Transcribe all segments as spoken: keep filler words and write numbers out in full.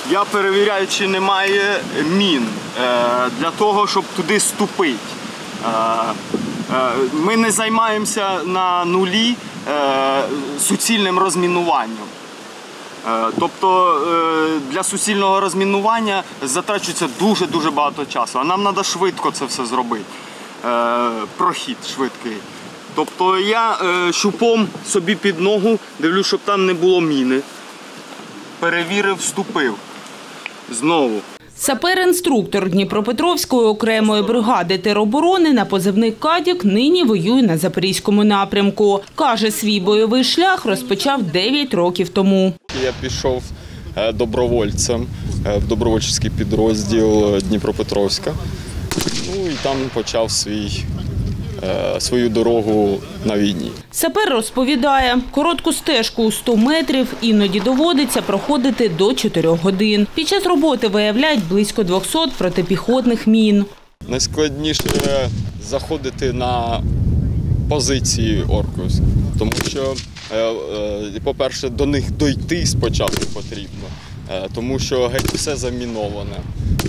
я перевіряю, чи немає мін для того, щоб туди ступити. Ми не займаємося на нулі суцільним розмінуванням. Тобто для суцільного розмінування затрачується дуже-дуже багато часу, а нам треба швидко це все зробити, прохід швидкий. Тобто я щупом собі під ногу дивлюсь, щоб там не було міни, перевірив, вступив знову. Сапер-інструктор Дніпропетровської окремої бригади тероборони на позивний «Кадік» нині воює на Запорізькому напрямку. Каже, свій бойовий шлях розпочав дев'ять років тому. Я пішов добровольцем в добровольчий підрозділ Дніпропетровська. Ну і там почав свій, свою дорогу на війні. Сапер розповідає, коротку стежку у сто метрів іноді доводиться проходити до чотирьох годин. Під час роботи виявляють близько двохсот протипіхотних мін. Найскладніше заходити на позиції орків, тому що, по-перше, до них дойти спочатку потрібно, тому що геть все заміноване.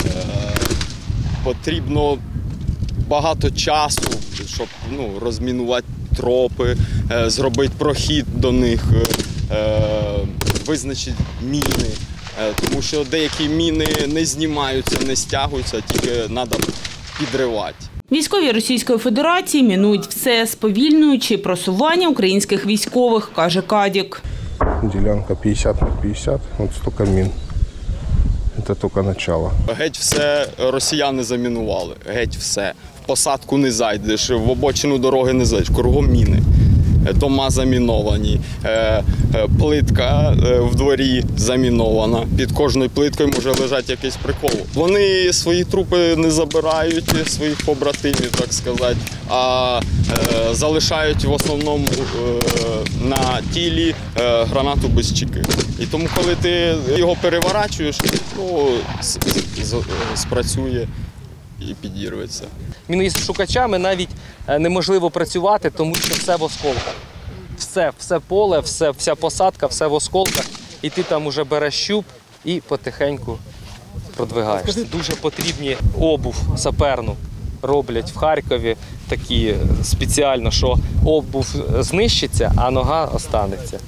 Потрібно багато часу, щоб ну, розмінувати тропи, зробити прохід до них, визначити міни, тому що деякі міни не знімаються, не стягуються, тільки треба підривати. Військові Російської Федерації мінують все, сповільнюючи просування українських військових, каже Кадік. Ділянка п'ятдесят на п'ятдесят, от стільки мін. Це тільки початок. Геть все росіяни замінували, геть все. В посадку не зайдеш, в обочину дороги не зайдеш, кругом міни. Дома заміновані, плитка в дворі замінована. Під кожною плиткою може лежати якийсь прикол. Вони свої трупи не забирають, своїх побратимів, так сказати, а залишають в основному на тілі гранату без чеки. І тому, коли ти його переворачуєш, ну, спрацює і підірветься. Міноїзд-шукачами навіть неможливо працювати, тому що все в осколках. Все, все поле, все, вся посадка, все в осколках. І ти там уже береш щуп і потихеньку продвигаєшся. Дуже потрібні обув саперну роблять в Харкові такі спеціально, що обув знищиться, а нога останеться.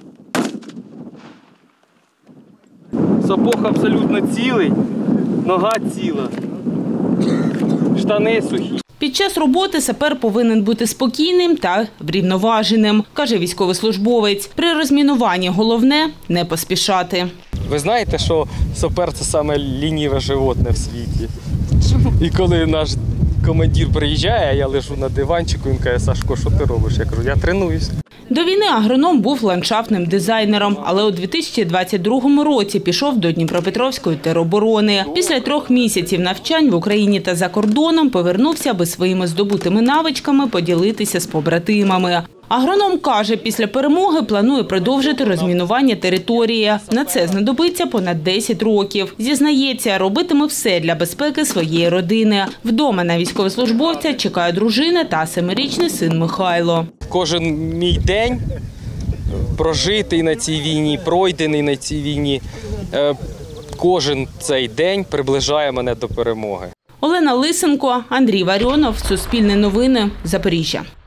Сапог абсолютно цілий, нога ціла. Штани сухі. Під час роботи сапер повинен бути спокійним та врівноваженим, каже військовослужбовець. При розмінуванні головне – не поспішати. Ви знаєте, що сапер – це саме лініве животне в світі? Чому? І коли наш командир приїжджає, я лежу на диванчику, він каже: «Сашко, що ти робиш?» Я кажу: «Я тренуюсь». До війни агроном був ландшафтним дизайнером, але у дві тисячі двадцять другому році пішов до Дніпропетровської тероборони. Після трьох місяців навчань в Україні та за кордоном повернувся, аби своїми здобутими навичками поділитися з побратимами. Агроном каже, після перемоги планує продовжити розмінування території. На це знадобиться понад десять років. Зізнається, робитиме все для безпеки своєї родини. Вдома на військовослужбовця чекає дружина та семирічний син Михайло. Кожен мій день прожитий на цій війні, пройдений на цій війні, кожен цей день приближає мене до перемоги. Олена Лисенко, Андрій Варіонов, Суспільне новини, Запоріжжя.